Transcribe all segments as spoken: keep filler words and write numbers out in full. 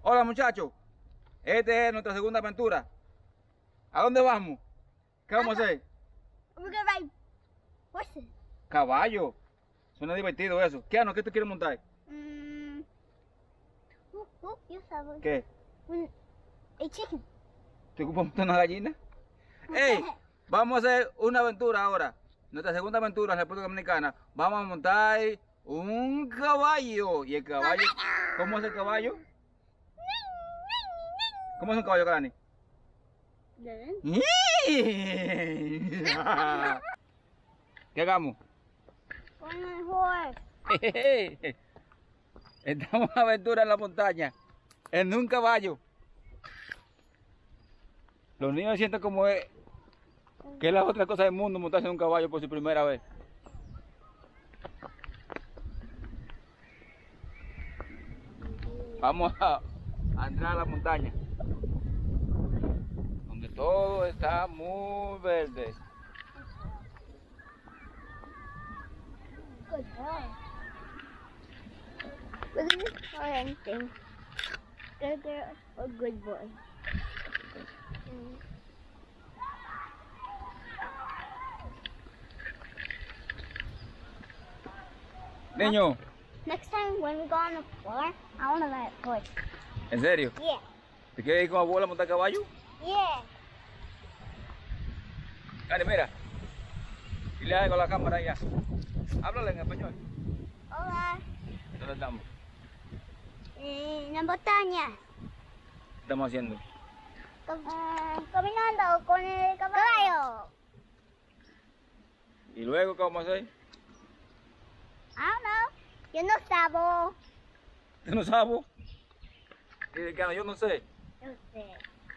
Hola muchachos, esta es nuestra segunda aventura. ¿A dónde vamos? ¿Qué vamos a hacer? We're gonna ride horses. Caballo. Suena divertido eso. ¿Qué ano? ¿Qué te quieres montar? Mm. Oh, oh, yo sabes. ¿Qué? Un, a chicken. ¿Te ocupas montar una gallina? ¡Ey! Vamos a hacer una aventura ahora. Nuestra segunda aventura en la República Dominicana. Vamos a montar un caballo. ¿Y el caballo? ¿Cómo es el caballo? ¿Cómo es un caballo, Kalani? ¿Qué hagamos? Con el horse. Estamos en aventura en la montaña, en un caballo. Los niños sienten como es, que es la otra cosa del mundo montarse en un caballo por su primera vez. Vamos a, a entrar a la montaña, donde todo está muy verde. Good boy. Look at this orange thing. Good girl or good boy. Mm. Niño, Next time when we go on the floor, I want to ride a horse. ¿en serio? Yeah. ¿Te quieres ir con abuela a montar caballo? Yeah. Dale, mira. Dile algo a la cámara ya. Háblale en español. Hola. ¿Dónde estamos? En la montaña. ¿Qué estamos haciendo? Uh, caminando con el caballo. ¿Y luego qué vamos a hacer? I don't know. Yo no sabo. ¿Tú no sabes? ¿Qué, qué, yo no sé. Yo sé.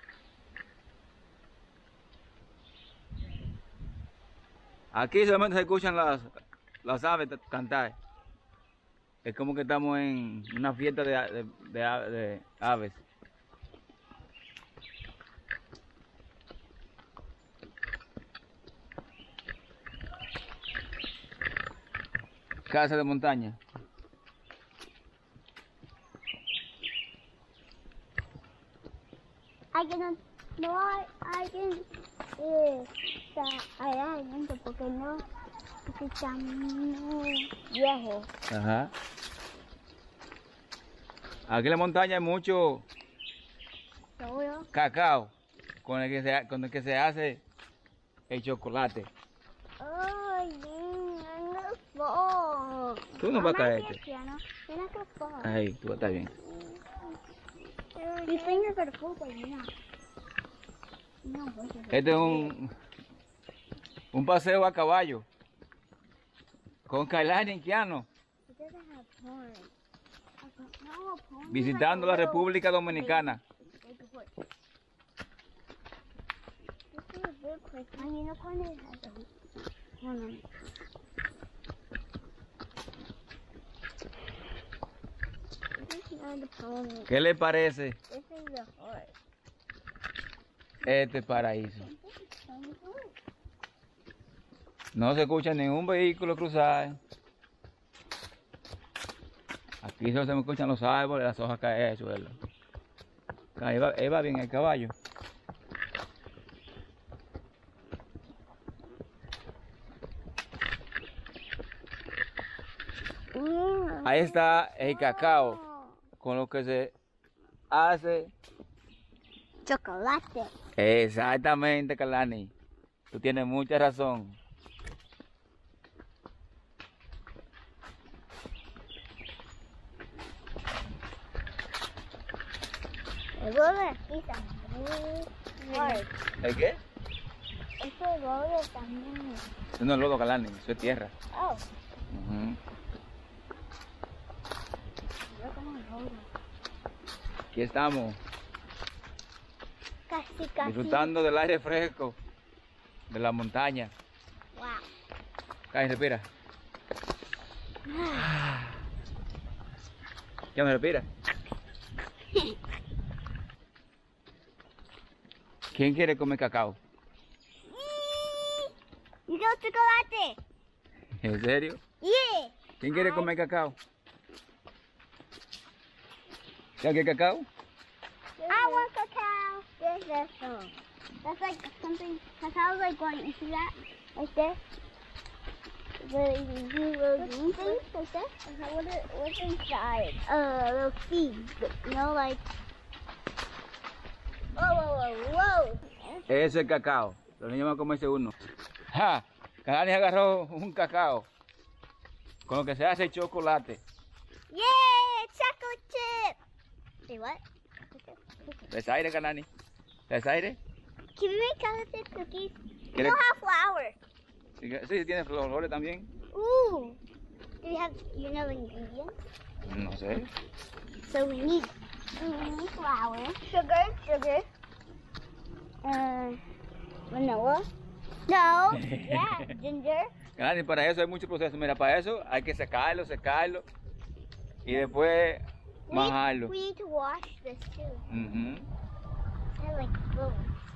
Aquí solamente se escuchan las, las aves cantar. Es como que estamos en una fiesta de, de, de, de aves. Casa de montaña. Alguien no hay alguien eh, está allá adentro porque no porque está muy viejo. Ajá. Aquí en la montaña hay mucho Seguro. cacao con el que se, con el que se hace el chocolate. Ay, no fall. Tú no vas a caerte. You're not gonna fall. Ahí, tú estás bien. You think you're gonna fall, but you're not. No, but you're Este es un, un paseo a caballo con Kalani y Kiano, It doesn't have horns. No, pony visitando la República Dominicana. Like a horse. This is a big place. I mean, a pony has a horn on it. This is not a pony. ¿Qué le parece This is a horse. este paraíso? This is a horse. No se escucha ningún vehículo cruzar. Aquí solo se me escuchan los árboles, las hojas caer al suelo. Ahí va, ahí va bien el caballo. Mm. Ahí está el cacao con lo que se hace. Chocolate. Exactamente, Kalani. Tú tienes mucha razón. El huevo de aquí está muy hard. ¿El qué? Este huevo está muy... Eso no es lodo, Kalani, eso es tierra. Oh, Ujú. yo como el huevo. Aquí estamos, Casi, casi. disfrutando del aire fresco de la montaña. Wow. Cállate, respira. ¿Ya me respira? ¿Quién quiere comer cacao? You got chocolate. ¿En serio? Yeah. ¿Quién quiere comer cacao? ¿Ya que cacao? eso? That's like something, that sounds like going, you see that? Right there? The, the little green things like that? Uh, what are, what's inside? Uh, little seeds, you know, like... Whoa, whoa, whoa, whoa! Ese es el cacao. Los niños van a comerse uno. ¡Ja! Kalani agarró un cacao con lo que se hace chocolate. Yay! Chocolate chip! Say what? Desaire, Kalani. Desaire. Can we make chocolate chip cookies? We ¿Quiere- don't have flour. Sí, sí, tiene flores también. Ooh! Do we have, you know, the ingredients? No sé. So we need, we need flour, sugar, sugar, uh, vanilla. No, yeah, ginger. Kalani, para eso hay mucho proceso. Mira, para eso hay que secarlo, secarlo y después We, majarlo. we need to wash this too. Ujú. They're like little.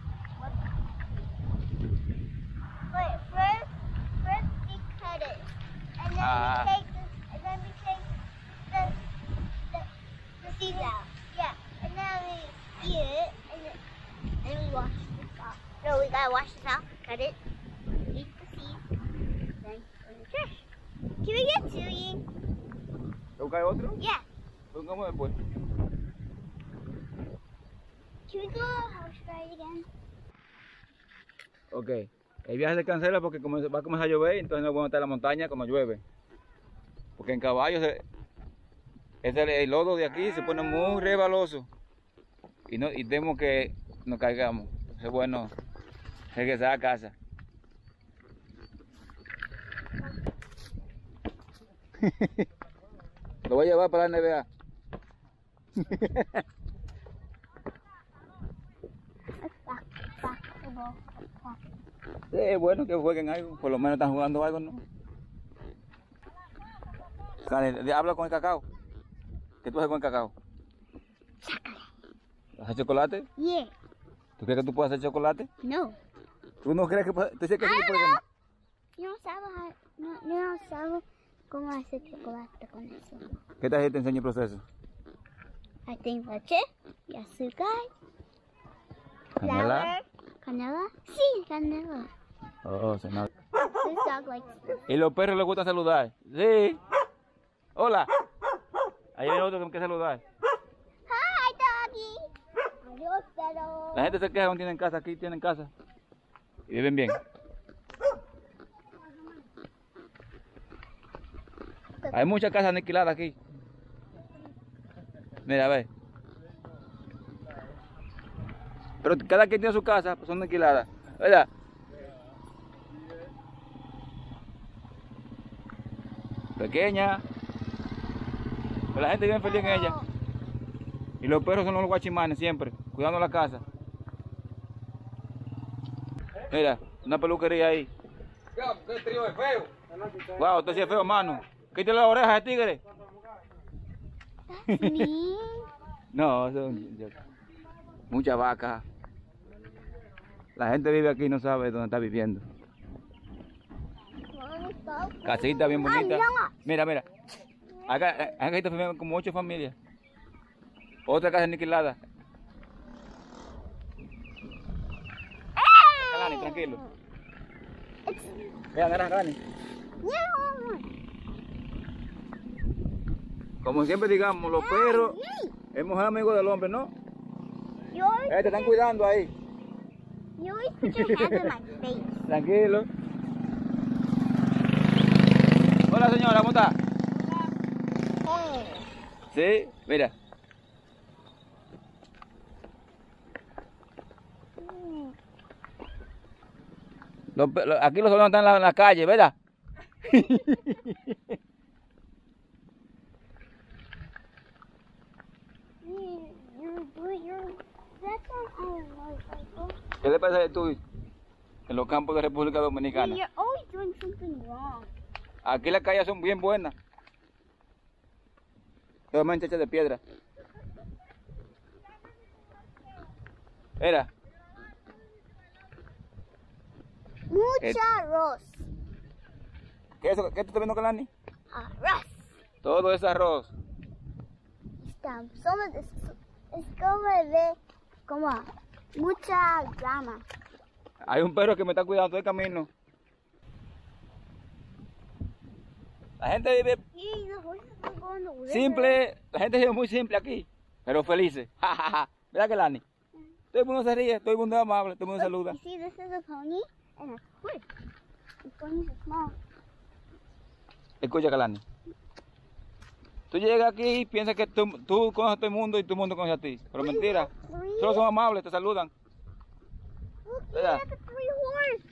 Wait, first, first we cut it, and then Ah. we take this, and then we take the the, the seeds out. Yeah, and then we eat it, and then, and then we wash this off. No, we gotta wash this out, cut it, eat the seeds, then put in the trash. Can we get two, Ying? ¿Buscar otro? Yeah. Pongamos después. Can we go house ride again? Ok. El viaje se cancela porque como va a comenzar a llover, entonces no podemos estar en la montaña cuando llueve. Porque en caballo se, es el, el lodo de aquí se pone muy resbaloso. Y, no, y temo que nos caigamos. Entonces, bueno, regresar a casa. Lo voy a llevar para la N B A. Back, back, the ball, back. Sí, es bueno que jueguen algo, por lo menos están jugando algo, ¿no? Karen, habla con el cacao. ¿Qué tú haces con el cacao? ¿Haces chocolate? Yeah. ¿Tú crees que tú puedes hacer chocolate? No. ¿Tú no crees que puedes? ¿Tú dices que I sí don't puedes? know. Yo no sabo, no, yo no sabo cómo hacer chocolate con eso. ¿Qué tal si te enseño el proceso? I think leche y azúcar, ¿Canela? flour, canela. Sí, canela. Oh, se nota. This dog likes this. ¿Y los perros les gusta saludar? Sí. Hola. Ahí hay otro que quiere saludar. Hi, doggy. Adiós, perro. La gente se queja cuando tienen casa, aquí tienen casa. Y viven bien. Hay muchas casas aniquiladas aquí. Mira, a ver. Pero cada quien tiene su casa, pues son aniquiladas. ¿Verdad? Pequeña. Pero la gente vive feliz en ella. Y los perros son los guachimanes siempre, cuidando la casa. Mira, una peluquería ahí. ¿Qué trío es feo? Wow, esto sí es feo, mano. Quítale las orejas de tigre. That's me. No, son muchas vacas. La gente vive aquí y no sabe dónde está viviendo. Casita bien bonita. Mira, mira. Acá, acá viven como ocho familias. Otra casa aniquilada. Kalani, tranquilo. Vean, agarra, Kalani. Como siempre digamos, los perros es mejor amigo del hombre, ¿no? You always, Eh, te están cuidando ahí. you always put your hands in my face. Tranquilo. Hola señora, ¿cómo está? Sí, mira. Los pe- los- aquí los solos están en la, en la calle, ¿verdad? You, you, you, that's not how it works. ¿Qué le pasa a tú en los campos de República Yeah, Dominicana? you're always doing something wrong. Aquí las calles son bien buenas. Totalmente hechas de piedra. Mira, Mucha arroz. ¿qué, es eso? ¿Qué tú estás viendo, Kalani? Arroz. Todo es arroz. Está, solo es, es como de, como, Mucha grama. Hay un perro que me está cuidando todo el camino. La gente vive Yay, the horses are going to live. simple, la gente vive muy simple aquí, pero felices. ¿Verdad que Lani? Todo el mundo se ríe, todo el mundo es amable, todo el mundo saluda. You see, this is a pony and a horse. The ponies are small. Escucha, Kalani. Tú llegas aquí y piensas que tú, tú conoces a todo el mundo y todo el mundo conoce a ti. Pero mentira. Three. Solo son amables, te saludan. Look, you Yeah. got the three horse.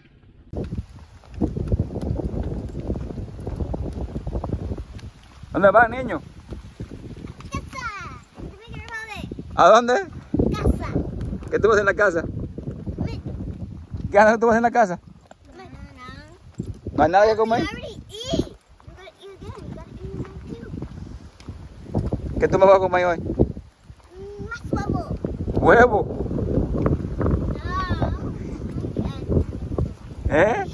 ¿Dónde vas, niño? Casa. Dominican Republic. ¿A dónde? Casa. ¿Qué tú vas en la casa? Wait, ¿Qué haces tú vas en la casa? wait. ¿No hay nada que No, comer? we already eat. You gotta eat again. You gotta eat again too. ¿Qué tú me vas a comer hoy? Mm, más huevo. ¿Huevo? No. ¿Eh?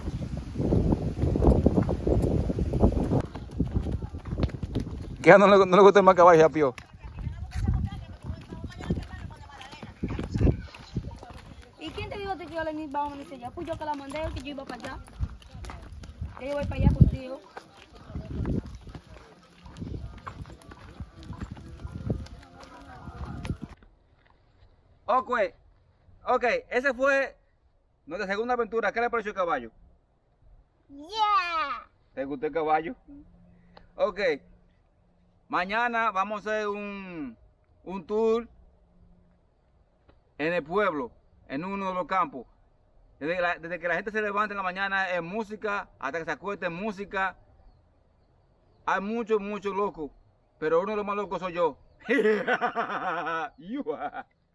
¿Qué no le, no le gusta el más caballo, ya pío? ¿Y quién te dijo que yo le iba a venir allá? Fui yo que la mandé, que yo iba para allá. Que yo voy para allá contigo. Ok, ok, esa fue nuestra segunda aventura. ¿Qué le pareció el caballo? Yeah. ¿Te gustó el caballo? Ok, mañana vamos a hacer un, un tour en el pueblo, en uno de los campos. Desde que, la, desde que la gente se levanta en la mañana es música, hasta que se acueste en música. Hay muchos, muchos locos, pero uno de los más locos soy yo. You are.